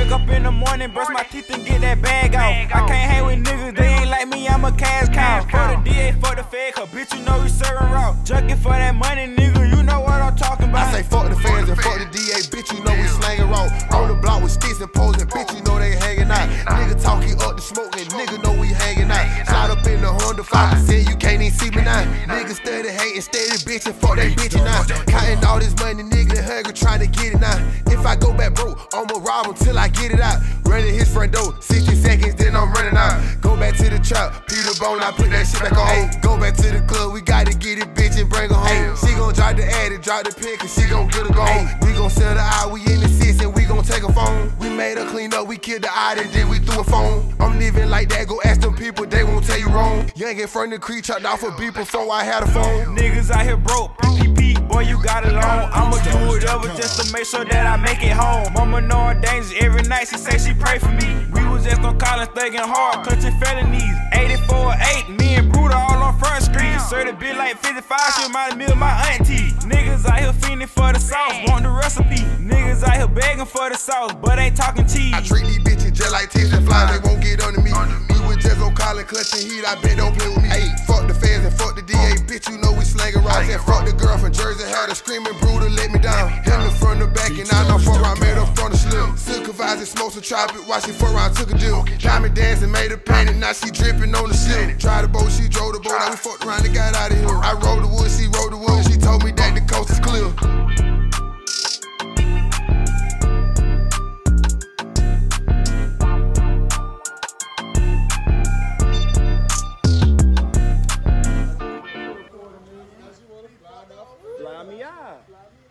Wake up in the morning, brush my teeth and get that bag out. I can't hang with niggas, they ain't like me, I'm a cash cow. For the DA, for the Fed, cause bitch, you know we serving raw. Junkin' for that money, nigga, you know what I'm talking about. I say fuck the fans and fuck the DA, bitch, you know we slangin' raw. On the block with sticks and posing, bitch, you know they hanging out. Nigga talking up the smoke and nigga know we hanging out. Slide up in the Honda 5%, you can't even see me now. Niggas steady hating, steady bitchin', fuck that bitchin' now. Counting all this money, nigga, they hungry, trying to get it now. If I go back broke, I'ma rob him till I get it out. Running his front door, 60 seconds, then I'm running out. Go back to the trap, Peter Bone, I put that shit back on. Ay, go back to the club, we gotta get it, bitch, and bring her home. She gon' drop the ad and drop the pick, and she gon' get her gone. We gon' sell the eye, we in the six, and we gon' take a phone. We made her clean up, we killed the eye, and then we threw a phone. I'm living like that, go ask them people, they won't tell you wrong. Young in front of the creek, chopped off a beat before I had a phone. Niggas out here broke, PPP, boy, you got it on. I'ma do whatever just to make sure that I make it home. Mama know I'm dangerous every night, she say she pray for me. We was just on college thugging hard, clutching felonies. 84-8, me and Bruder all on Front Street. Serve the bitch like 55, she remind me of my auntie. Niggas out here fiending for the sauce, want the recipe. Niggas out here begging for the sauce, but ain't talking cheese. I treat these bitches just like ticks and flies, they won't get under me. We was just on college clutching heat, I bet don't play with me. Ayy, fuck the fans and fuck the DA, bitch, you know we slangin' raw. And fuck the girl from Jersey, had her screaming Bruder, let me down. Him the front, the back, and I know fuck around, made her front of slip. Supervisor smoked some tropic, while she fuck around, took a deal. Got me dancing, made her panic, now she dripping on the ship. Tried the boat, she drove the boat, now we fucked around and got out of here. I rode the wood, she rode the wood, she told me that the coast is clear. Fly me out.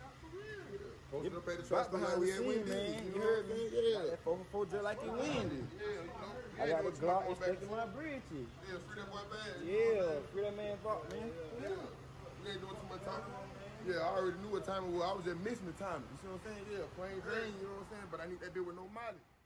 Right behind we scene, man. You heard me? Yeah. That 4 just like you win. I got the Glock expecting my bridge. Yeah, free that boy bad. Yeah, free that man fuck, man. Yeah. We ain't doing too much talking. Yeah, I already knew what time it was. I was just missing the time. You see what I'm saying? Yeah, plain Jane, you know what I'm saying? But I need that bitch with no mileage.